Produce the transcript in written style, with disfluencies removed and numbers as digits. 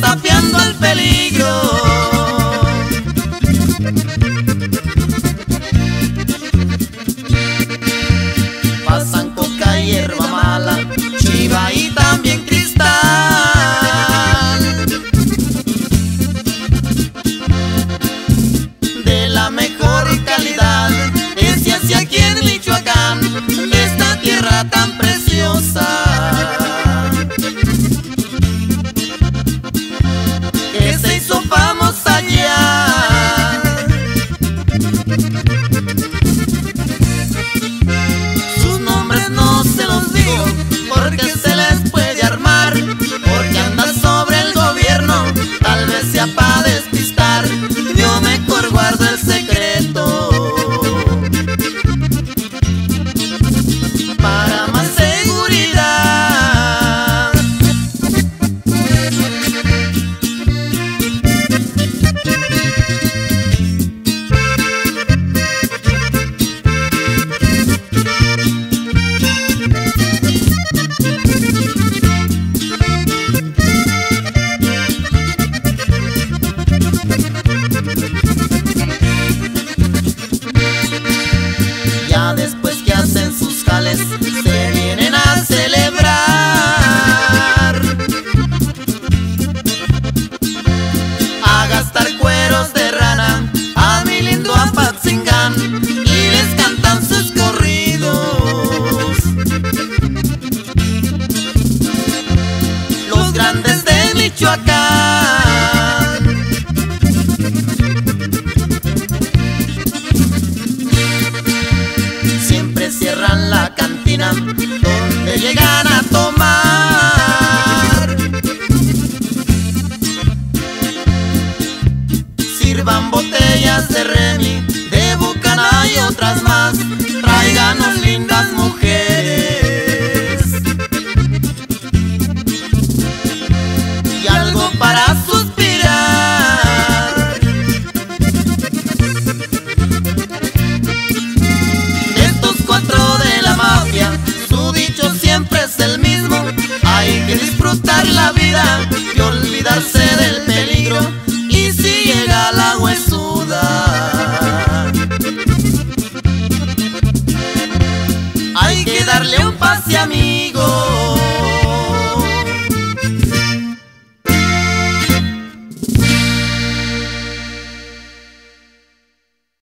desafiando al peligro. Pasan coca, hierba mala, chiva y también cristal. De la mejor calidad, ese hacia aquí en Michoacán, de esta tierra tan preciosa, que se hizo famosa allá. Sus nombres no se los digo, porque se les puede armar, porque anda sobre el gobierno, tal vez sea para despistar. Yo mejor guardo el secreto para más seguridad. Ya después que hacen sus jales, se vienen a celebrar, a gastar cueros de rana, a mi lindo Apatzingán, y les cantan sus corridos. Los grandes de Michoacán. Siempre cierran la cantina donde llegan a tomar. Sirvan botellas de Remy, de Bucaná y otras más. Tráiganos lindas mujeres y algo para suspirar. Estos cuatro de la mafia, su dicho siempre es el mismo: hay que disfrutar la vida y olvidarse del peligro. Y si llega la huesuda, hay que darle un pase a mí.